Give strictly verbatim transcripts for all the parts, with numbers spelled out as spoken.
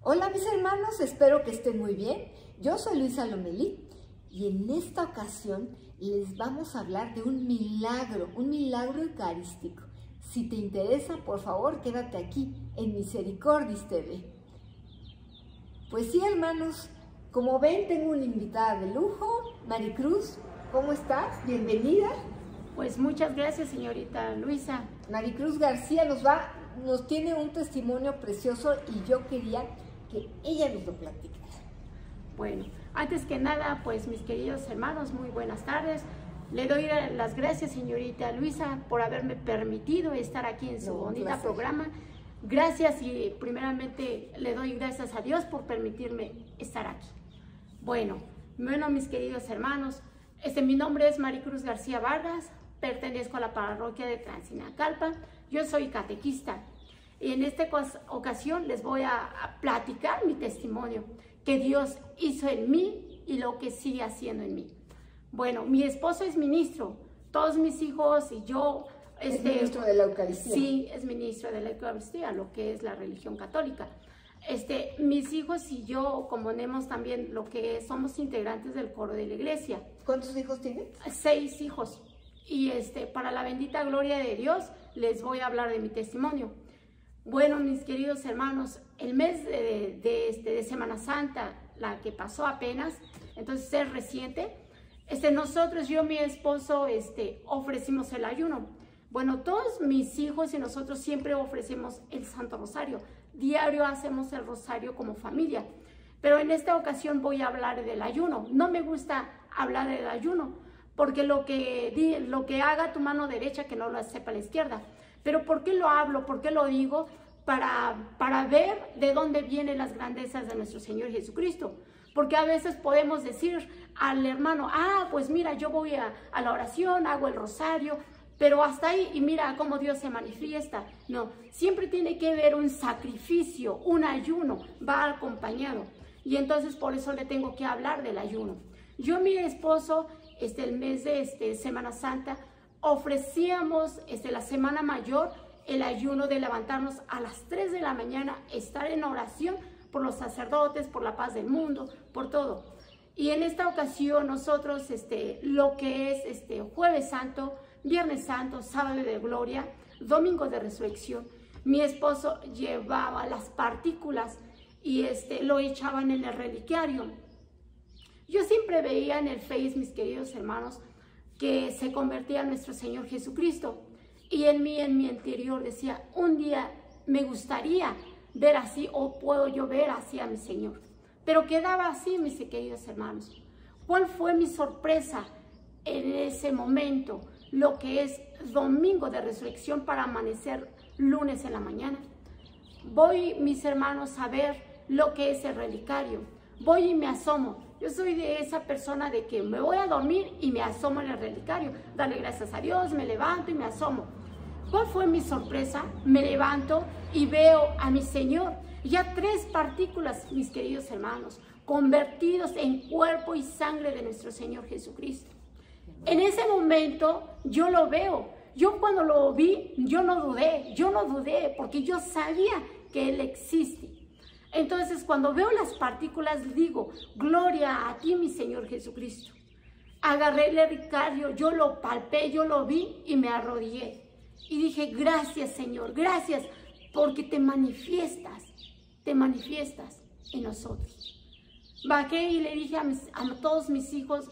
Hola mis hermanos, espero que estén muy bien. Yo soy Luisa Lomelí y en esta ocasión les vamos a hablar de un milagro, un milagro eucarístico. Si te interesa, por favor, quédate aquí en Misericordis T V. Pues sí, hermanos, como ven, tengo una invitada de lujo, Maricruz. ¿Cómo estás? Bienvenida. Pues muchas gracias, señorita Luisa. Maricruz García nos va, nos tiene un testimonio precioso y yo quería que ella nos lo platicara. Bueno, antes que nada, pues mis queridos hermanos, muy buenas tardes. Le doy las gracias, señorita Luisa, por haberme permitido estar aquí en su No, bonita placer. programa. Gracias y primeramente le doy gracias a Dios por permitirme estar aquí. Bueno, bueno, mis queridos hermanos, este, mi nombre es Maricruz García Vargas, pertenezco a la parroquia de Tlancinacalpa, yo soy catequista. Y en esta ocasión les voy a, a platicar mi testimonio que Dios hizo en mí y lo que sigue haciendo en mí. Bueno, mi esposo es ministro, todos mis hijos y yo... Es este, ministro de la Eucaristía. Sí, es ministro de la Eucaristía, lo que es la religión católica. Este, mis hijos y yo componemos también lo que somos integrantes del coro de la iglesia. ¿Cuántos hijos tienes? Seis hijos. Y este, para la bendita gloria de Dios les voy a hablar de mi testimonio. Bueno, mis queridos hermanos, el mes de, de, este, de Semana Santa, la que pasó apenas, entonces es reciente, este, nosotros, yo y mi esposo, este, ofrecimos el ayuno. Bueno, todos mis hijos y nosotros siempre ofrecemos el Santo Rosario. Diario hacemos el rosario como familia. Pero en esta ocasión voy a hablar del ayuno. No me gusta hablar del ayuno, porque lo que, lo que haga tu mano derecha, que no lo sepa la izquierda. Pero ¿por qué lo hablo? ¿Por qué lo digo? Para, para ver de dónde vienen las grandezas de nuestro Señor Jesucristo. Porque a veces podemos decir al hermano, ah, pues mira, yo voy a, a la oración, hago el rosario, pero hasta ahí, y mira cómo Dios se manifiesta. No, siempre tiene que haber un sacrificio, un ayuno, va acompañado. Y entonces por eso le tengo que hablar del ayuno. Yo y mi esposo, este, el mes de este, Semana Santa, ofrecíamos este, la Semana Mayor, el ayuno de levantarnos a las tres de la mañana, estar en oración por los sacerdotes, por la paz del mundo, por todo. Y en esta ocasión nosotros, este, lo que es este, Jueves Santo, Viernes Santo, Sábado de Gloria, Domingo de Resurrección, mi esposo llevaba las partículas y este, lo echaban en el reliquiario. Yo siempre veía en el Face, mis queridos hermanos, que se convertía en nuestro Señor Jesucristo. Y en mí, en mi interior decía, un día me gustaría ver así, o puedo yo ver así a mi Señor. Pero quedaba así, mis queridos hermanos. ¿Cuál fue mi sorpresa en ese momento? Lo que es Domingo de Resurrección para amanecer lunes en la mañana. Voy, mis hermanos, a ver lo que es el relicario. Voy y me asomo. Yo soy de esa persona de que me voy a dormir y me asomo en el relicario. Dale gracias a Dios, me levanto y me asomo. ¿Cuál fue mi sorpresa? Me levanto y veo a mi Señor. Ya tres partículas, mis queridos hermanos, convertidos en cuerpo y sangre de nuestro Señor Jesucristo. En ese momento yo lo veo. Yo cuando lo vi, yo no dudé. Yo no dudé porque yo sabía que Él existe. Entonces, cuando veo las partículas, digo, gloria a ti, mi Señor Jesucristo. Agarré el relicario, yo lo palpé, yo lo vi y me arrodillé. Y dije, gracias, Señor, gracias, porque te manifiestas, te manifiestas en nosotros. Bajé y le dije a, mis, a todos mis hijos,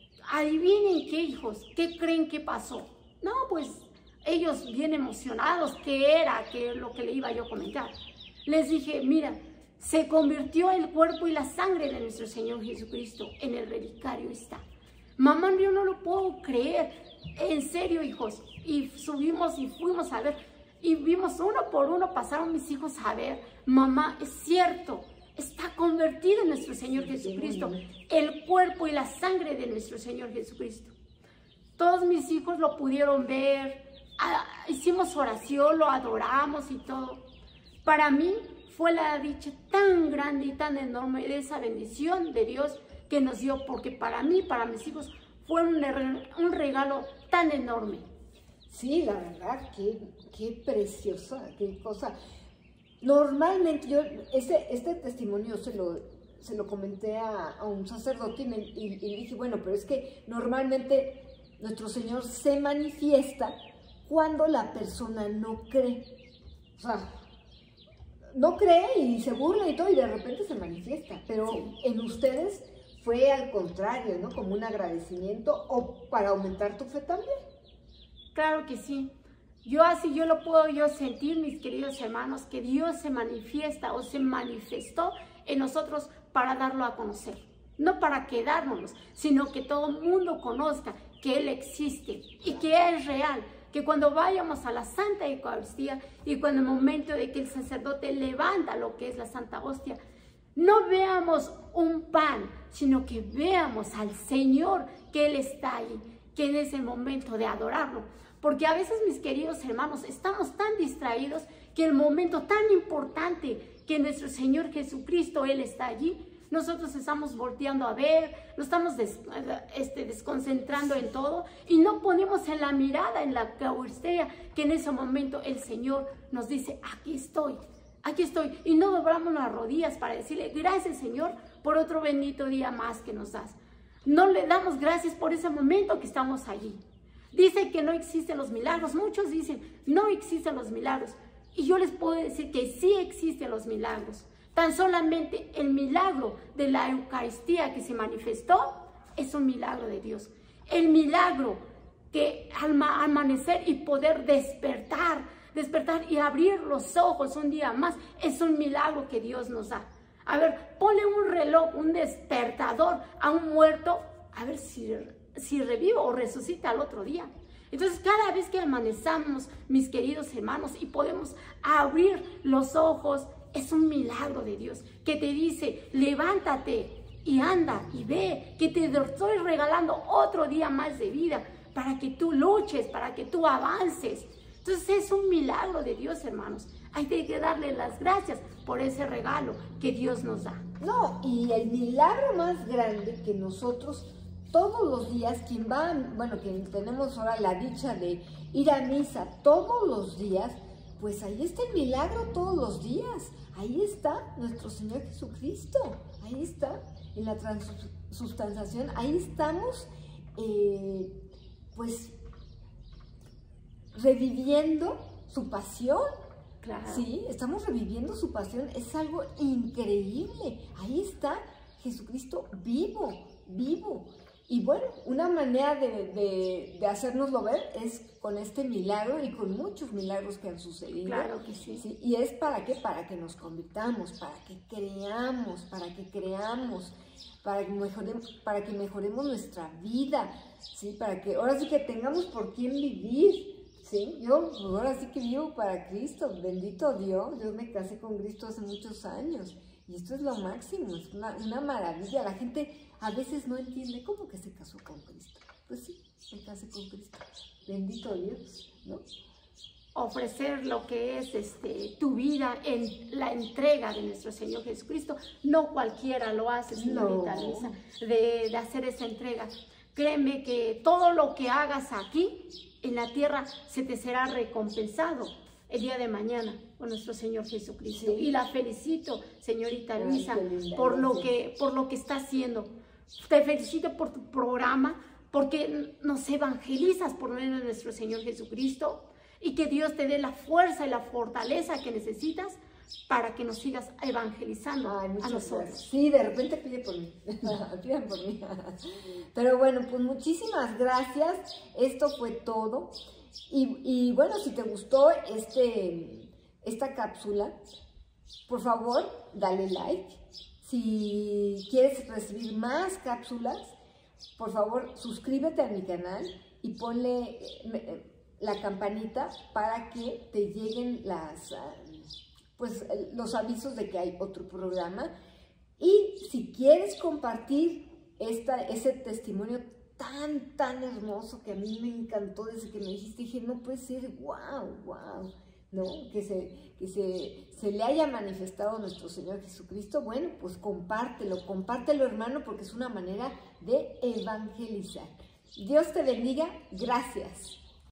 adivinen qué, hijos, qué creen que pasó. No, pues ellos bien emocionados, qué era, qué lo que le iba yo a comentar. Les dije, mira, se convirtió el cuerpo y la sangre de nuestro Señor Jesucristo, en el relicario está. Mamá, yo no lo puedo creer, en serio, hijos. Y subimos y fuimos a ver, y vimos uno por uno, pasaron mis hijos a ver. Mamá, es cierto, está convertido en nuestro Señor Jesucristo, el cuerpo y la sangre de nuestro Señor Jesucristo. Todos mis hijos lo pudieron ver, hicimos oración, lo adoramos y todo. Para mí fue la dicha tan grande y tan enorme de esa bendición de Dios que nos dio, porque para mí, para mis hijos, fue un, un regalo tan enorme. Sí, la verdad, qué, qué preciosa, qué cosa. normalmente yo, este, este testimonio se lo, se lo comenté a, a un sacerdote y, me, y, y le dije, bueno, pero es que normalmente nuestro Señor se manifiesta cuando la persona no cree. O sea, no cree y se burla y todo y de repente se manifiesta. Pero sí, en ustedes fue al contrario, ¿no? Como un agradecimiento o para aumentar tu fe también. Claro que sí. Yo así yo lo puedo yo sentir, mis queridos hermanos, que Dios se manifiesta o se manifestó en nosotros para darlo a conocer. No para quedárnoslos, sino que todo el mundo conozca que Él existe y que es real. Que cuando vayamos a la Santa Eucaristía y cuando el momento de que el sacerdote levanta lo que es la Santa Hostia, no veamos un pan, sino que veamos al Señor, que Él está ahí, que en ese momento de adorarlo. Porque a veces, mis queridos hermanos, estamos tan distraídos que el momento tan importante que nuestro Señor Jesucristo, Él está allí, nosotros estamos volteando a ver, nos estamos des, este, desconcentrando en todo y no ponemos en la mirada, en la Eucaristía, que en ese momento el Señor nos dice, aquí estoy, aquí estoy. Y no doblamos las rodillas para decirle, gracias Señor por otro bendito día más que nos das. No le damos gracias por ese momento que estamos allí. Dice que no existen los milagros, muchos dicen, no existen los milagros. Y yo les puedo decir que sí existen los milagros. Tan solamente el milagro de la Eucaristía que se manifestó es un milagro de Dios. El milagro que al amanecer y poder despertar, despertar y abrir los ojos un día más, es un milagro que Dios nos da. A ver, ponle un reloj, un despertador a un muerto, a ver si, si revive o resucita al otro día. Entonces, cada vez que amanezamos, mis queridos hermanos, y podemos abrir los ojos, es un milagro de Dios que te dice, levántate y anda y ve, que te estoy regalando otro día más de vida para que tú luches, para que tú avances. Entonces es un milagro de Dios, hermanos. Hay que darle las gracias por ese regalo que Dios nos da. No, y el milagro más grande que nosotros todos los días, quien va, bueno, quien tenemos ahora la dicha de ir a misa todos los días, pues ahí está el milagro todos los días. Ahí está nuestro Señor Jesucristo. Ahí está, en la transubstanciación. Ahí estamos, eh, pues, reviviendo su pasión. Claro. Sí, estamos reviviendo su pasión. Es algo increíble. Ahí está Jesucristo vivo, vivo. Y bueno, una manera de, de, de hacérnoslo ver es con este milagro y con muchos milagros que han sucedido. Claro que sí. ¿Sí? ¿Y es para qué? Para que nos convirtamos, para que creamos, para que creamos, para que mejoremos, para que mejoremos nuestra vida, ¿sí? Para que ahora sí que tengamos por quién vivir, ¿sí? Yo ahora sí que vivo para Cristo, bendito Dios. Yo me casé con Cristo hace muchos años y esto es lo máximo, es una, una maravilla. La gente a veces no entiende cómo que se casó con Cristo. Pues sí, me casé con Cristo. Bendito Dios, ¿no? Ofrecer lo que es este, tu vida en la entrega de nuestro Señor Jesucristo. No cualquiera lo hace, señorita No. Luisa, de, de hacer esa entrega. Créeme que todo lo que hagas aquí en la tierra se te será recompensado el día de mañana con nuestro Señor Jesucristo. Sí. Y la felicito, señorita Ay, Luisa, qué linda, por lo, gracias. que, por lo que está haciendo. Te felicito por tu programa, porque nos evangelizas por medio de nuestro Señor Jesucristo, y que Dios te dé la fuerza y la fortaleza que necesitas para que nos sigas evangelizando. Ay, a nosotros. Gracias. Sí, de repente pide por mí, pidan por mí. Pero bueno, pues muchísimas gracias. Esto fue todo. Y, y bueno, si te gustó este, esta cápsula, por favor, dale like. Si quieres recibir más cápsulas, por favor, suscríbete a mi canal y ponle eh, la campanita para que te lleguen las, pues, los avisos de que hay otro programa. Y si quieres compartir esta, ese testimonio tan, tan hermoso que a mí me encantó desde que me dijiste, dije, no puede ser, wow, wow, ¿no? Que, se, que se, se le haya manifestado nuestro Señor Jesucristo. Bueno, pues compártelo, compártelo, hermano, porque es una manera de evangelizar. Dios te bendiga. Gracias.